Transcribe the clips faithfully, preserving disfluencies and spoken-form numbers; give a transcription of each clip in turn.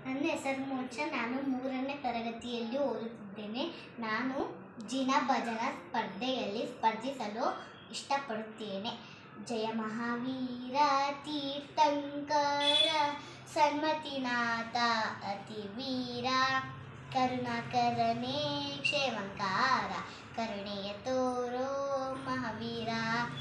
ನನ್ನ ಹೆಸರು ಮೋಕ್ಷ. ನಾನು ಮೂರನೇ ತರಗತಿಯಲ್ಲಿ ಓದುತ್ತಿದ್ದೇನೆ. ನಾನು ಜಿನ ಭಜನಾ ಸ್ಪರ್ಧೆಯಲ್ಲಿ ಸ್ಪರ್ಧಿಸಲು ಇಷ್ಟಪಡುತ್ತೇನೆ. ಜಯ ಮಹಾವೀರ ತೀರ್ಥಂಕರ ಸನ್ಮತಿನಾಥ ಅತಿ ವೀರ ಕರುಣಾಕರನೇ ಕ್ಷೇಮಂಕಾರ ಕರುಣೆಯ ತೋರೋ ಮಹಾವೀರ.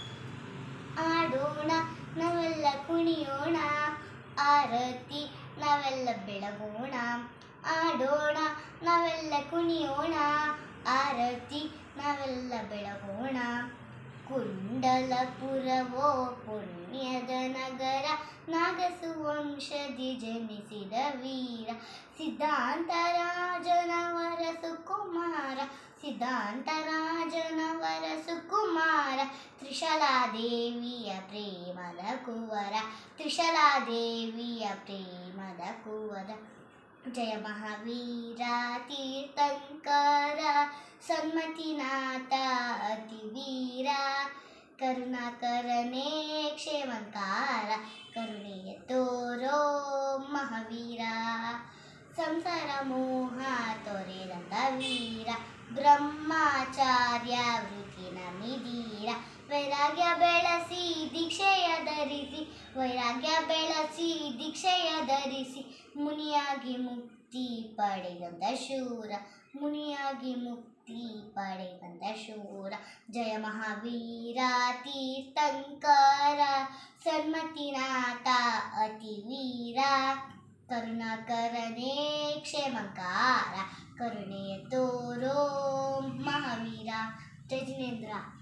ಆಡೋಣ ನಾವೆಲ್ಲ ಕುಣಿಯೋಣ, ಆರತಿ ನಾವೆಲ್ಲ ಬೆಳಗೋಣ. ಆಡೋಣ ನಾವೆಲ್ಲ ಕುಣಿಯೋಣ, ಆರತಿ ನಾವೆಲ್ಲ ಬೆಳಗೋಣ. ಕುಂಡಲಪುರವೋ ಪುಣ್ಯದ ನಗರ, ನಾಗಸು ವಂಶದಿ ಜನಿಸಿದ ವೀರ. ಸಿದ್ಧಾಂತರಾಜನವರ ಸುಕುಮಾರ, ಸಿದ್ಧಾಂತರಾಜನವರ ಸುಕುಮಾರ. ತ್ರಿಶಲಾದೇವಿಯ ಪ್ರೇಮದ ಕುವರ, ತ್ರಿಶಲಾದೇವಿಯ ಪ್ರೇಮದ ಕುವರ. ಜಯ ಮಹಾವೀರ ತೀರ್ಥಂಕರ ಸನ್ಮತಿನಾಥ ಅತಿ ವೀರ ಕರುಣಾಕರನೇ ಕ್ಷೇಮಂಕಾರ ಕರುಣೆಯ ತೋರೋ ಮಹಾವೀರ. ಸಂಸಾರ ಮೋಹ ತೊರೆದಂತ ವೀರ, ಬ್ರಹ್ಮಚಾರ್ಯ ವೃತ್ತಿನ ಮಿದೀರ. ವೈರಾಗ್ಯ ಬೆಳೆಸಿ ದೀಕ್ಷೆಯ ಧರಿಸಿ, ವೈರಾಗ್ಯ ಬೆಳೆಸಿ ದೀಕ್ಷೆಯ ಧರಿಸಿ. ಮುನಿಯಾಗಿ ಮುಕ್ತಿ ಪಡೆದಂತ ಶೂರ, ಮುನಿಯಾಗಿ ಮುಕ್ತಿ ಪಡೆದಂತ ಶೂರ. ಜಯ ಮಹಾವೀರ ತೀರ್ಥಂಕರ ಸನ್ಮತಿನಾಥ ಅತಿ ವೀರ ಕರುಣಾಕರನೇ ಕ್ಷೇಮಂಕಾರ ಕರುಣೆಯ ತೋರೋ ಮಹಾವೀರ. ಜಯ ಜಿನೇಂದ್ರ.